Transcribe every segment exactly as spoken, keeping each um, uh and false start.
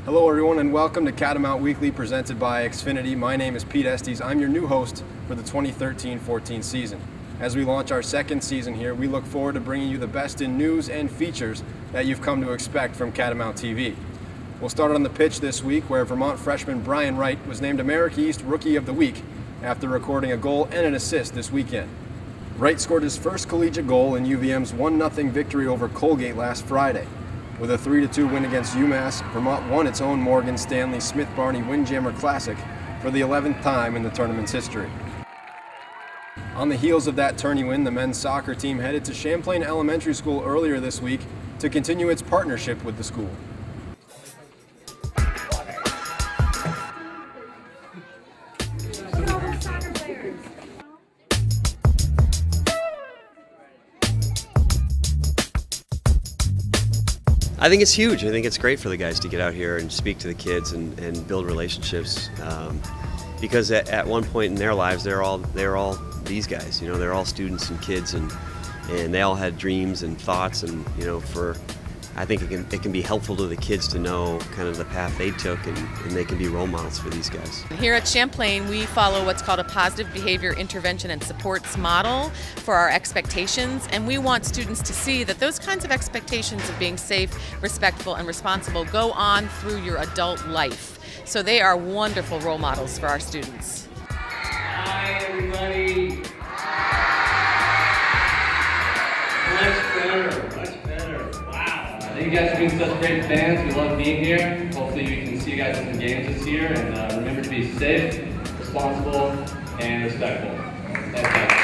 Hello everyone and welcome to Catamount Weekly presented by XFINITY. My name is Pete Estes. I'm your new host for the twenty thirteen fourteen season. As we launch our second season here, we look forward to bringing you the best in news and features that you've come to expect from Catamount T V. We'll start on the pitch this week where Vermont freshman Brian Wright was named America East Rookie of the Week after recording a goal and an assist this weekend. Wright scored his first collegiate goal in U V M's one nothing victory over Colgate last Friday. With a three to two win against UMass, Vermont won its own Morgan Stanley Smith-Barney Windjammer Classic for the eleventh time in the tournament's history. On the heels of that tourney win, the men's soccer team headed to Champlain Elementary School earlier this week to continue its partnership with the school. I think it's huge. I think it's great for the guys to get out here and speak to the kids and, and build relationships. Um, because at, at one point in their lives, they're all they're all these guys. You know, they're all students and kids, and and they all had dreams and thoughts. And you know, for I think it can it can be helpful to the kids to know kind of the path they took, and, and they can be role models for these guys. Here at Champlain, we follow what's called a positive behavior intervention and supports model for our expectations, and we want students to see that those kinds of expectations of being safe, respectful, and responsible go on through your adult life. So they are wonderful role models for our students. Hi, everybody. Much better, much better. Wow. Thank you guys for being such great fans. We love being here. Hopefully we can see you guys in the games this year. And uh, remember to be safe, responsible, and respectful. Thanks, guys.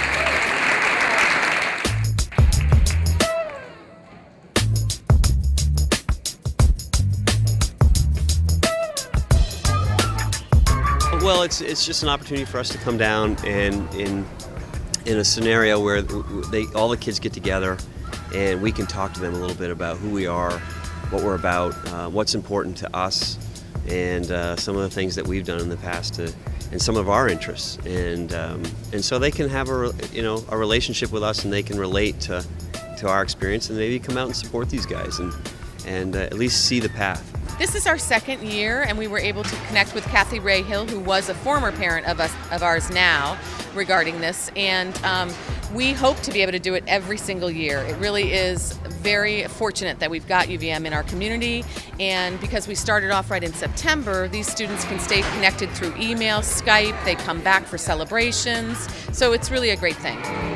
Well, it's it's just an opportunity for us to come down and in in a scenario where they all the kids get together and we can talk to them a little bit about who we are, what we're about, uh, what's important to us, and uh, some of the things that we've done in the past to, and some of our interests, and um, and so they can have a you know a relationship with us, and they can relate to to our experience, and maybe come out and support these guys and and uh, at least see the path. This is our second year, and we were able to connect with Kathy Ray Hill, who was a former parent of us of ours now, regarding this, and um, we hope to be able to do it every single year. It really is very fortunate that we've got U V M in our community, and because we started off right in September, these students can stay connected through email, Skype, they come back for celebrations, so it's really a great thing.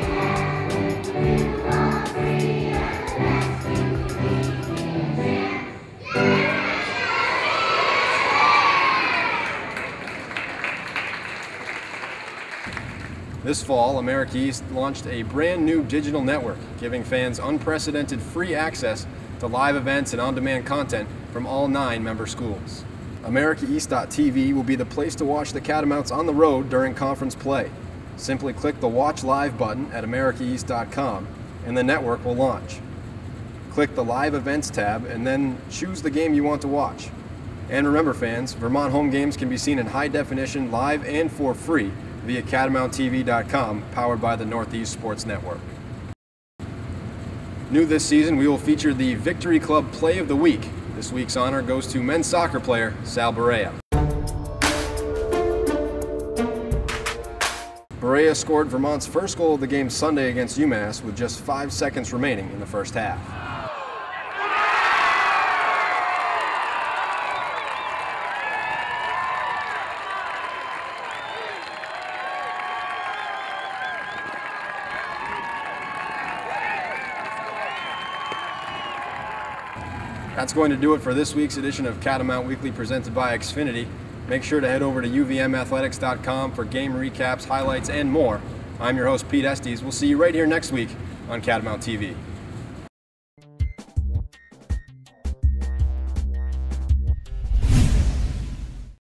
This fall, America East launched a brand new digital network, giving fans unprecedented free access to live events and on-demand content from all nine member schools. America East dot T V will be the place to watch the Catamounts on the road during conference play. Simply click the Watch Live button at America East dot com and the network will launch. Click the Live Events tab and then choose the game you want to watch. And remember fans, Vermont home games can be seen in high definition live and for free via Catamount T V dot com, powered by the Northeast Sports Network. New this season, we will feature the Victory Club Play of the Week. This week's honor goes to men's soccer player Sal Barea. Barea scored Vermont's first goal of the game Sunday against UMass with just five seconds remaining in the first half. That's going to do it for this week's edition of Catamount Weekly presented by XFINITY. Make sure to head over to U V M athletics dot com for game recaps, highlights, and more. I'm your host, Pete Estes. We'll see you right here next week on Catamount T V.